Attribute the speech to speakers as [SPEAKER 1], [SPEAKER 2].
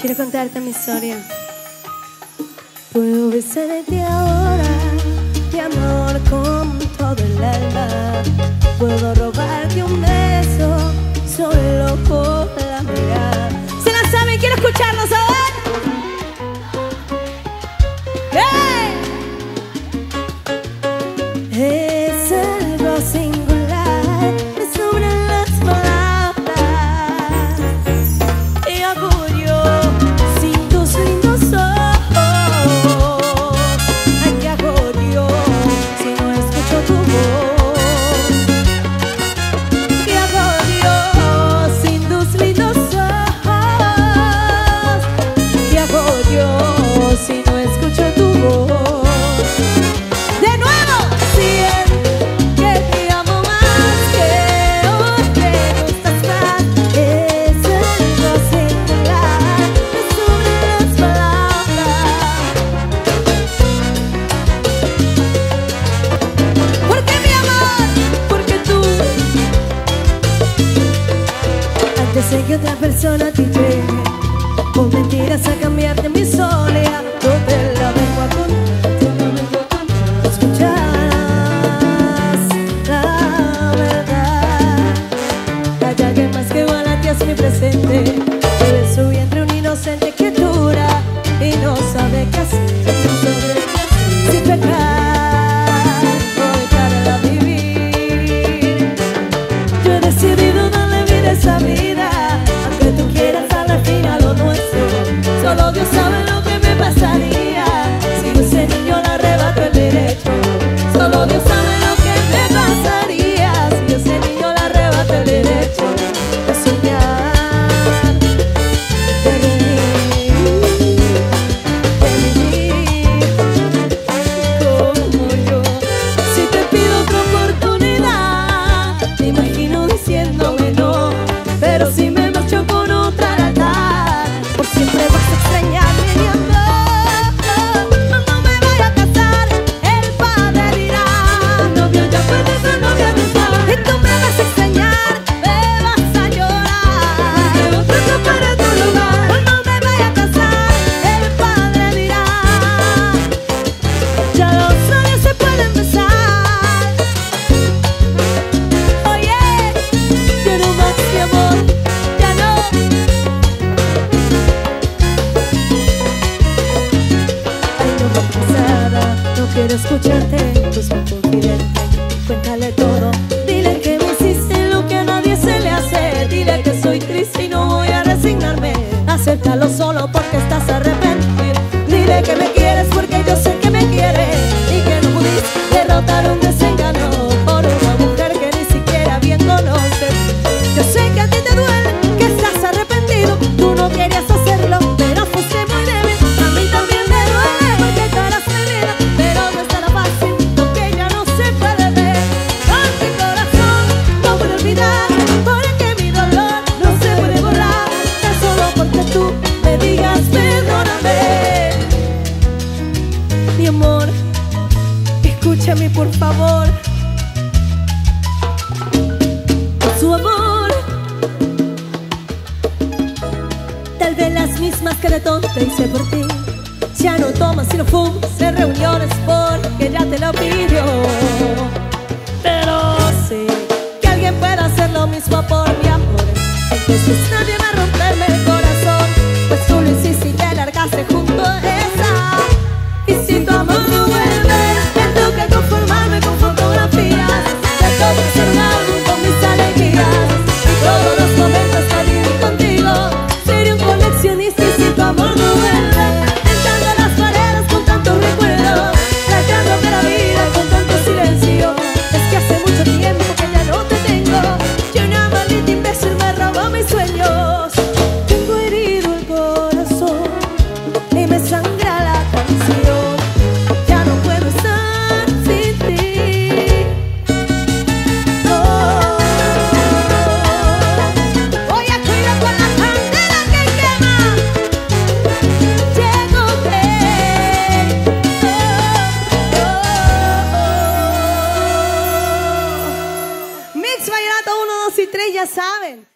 [SPEAKER 1] Quiero contarte mi historia. Puedo besarte ahora, mi amor, con todo el alma. Puedo robarte un beso solo por la mirada. ¿Se la saben? Quiero escucharlos ahora. ¡Hey! Es algo singular, me sobran las palabras. Y hago yo sin tus lindos ojos. Ay, ¿qué hago yo si no escucho tu voz? ¿Qué hago yo sin tus lindos ojos? ¿Qué hago yo si no escucho tu voz? Sé que otra persona te llegue con mentiras a cambiarte mi soledad. Yo te la vengo a contar, escucharás la verdad. Calla que más que igual a ti es mi presente. Eres su vientre un inocente que dura y no sabe qué hacer, no sabe qué hacer. Sin pecar o dejarla vivir. Yo he decidido darle vida a esa vida. Solo Dios sabe lo que me pasaría si ese niño le arrebato el derecho. Solo Dios sabe lo que me pasaría si ese niño le arrebato el derecho de soñar, de vivir como yo. Si te pido otra oportunidad, te imagino diciéndome no, pero si me marcho con otra al altar, por siempre vas a extrañarme, mi amor. Cuando me vaya a casar, el padre dirá: novio, ya puedes ser novia de tal. Y tú me vas a extrañar, me vas a llorar, que otro ocupará tu lugar. Cuando me vaya a casar, el padre dirá: ya los labios se pueden besar. Oye, yo no más, mi amor, ya no. No quiero escucharte, pues muy confidente. Cuéntale todo, dile que me hiciste lo que a nadie se le hace. Dile que soy triste y no voy a resignarme. Acéptalo solo porque estás arrepentido. Dile que me quieres porque yo sé que me quieres y que no pudiste derrotar un desengaño por una mujer que ni siquiera bien conoces. Yo sé que a ti te duele, que estás arrepentido. Tú no querías hacerlo, pero fuiste muy débil. A mí también me duele porque tú eras mi vida, pero no es tan fácil porque ya no se puede ver. Con mi corazón no puedo olvidar, porque mi dolor no se puede borrar. Tan solo porque tú me digas perdóname. Mi amor, escúchame por favor. Por su amor, tal vez las mismas que de tonta hice por ti. Ya no tomas y no fumas en reuniones porque ya te lo pidió. Pero sé que alguien puede hacer lo mismo por mi amor. Entonces nadie va a romperme el corazón, pues tú lo hiciste y te largaste junto a él.